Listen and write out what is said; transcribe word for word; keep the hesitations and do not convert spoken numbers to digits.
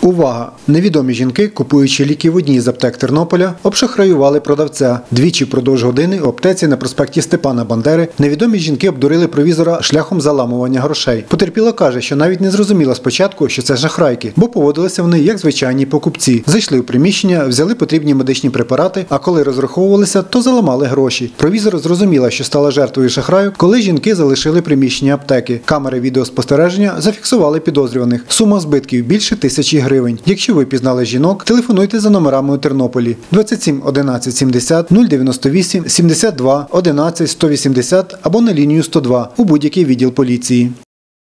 Увага! Невідомі жінки, купуючи ліки в одній з аптек Тернополя, обшахраювали продавця. Двічі впродовж години у аптеці на проспекті Степана Бандери невідомі жінки обдурили провізора шляхом заламування грошей. Потерпіла каже, що навіть не зрозуміла спочатку, що це шахрайки, бо поводилися вони як звичайні покупці. Зайшли у приміщення, взяли потрібні медичні препарати, а коли розраховувалися, то заламали гроші. Провізор зрозуміла, що стала жертвою шахраю, коли жінки залишили приміщення аптеки. Камери відеоспостереження зафіксували підозрюваних. Сума збитків більше тисячі гривень. Якщо ви пізнали жінок, телефонуйте за номерами у Тернополі двадцять сім одинадцять сімдесят нуль дев'яносто вісім сімдесят два одинадцять сто вісімдесят або на лінію сто два у будь-який відділ поліції.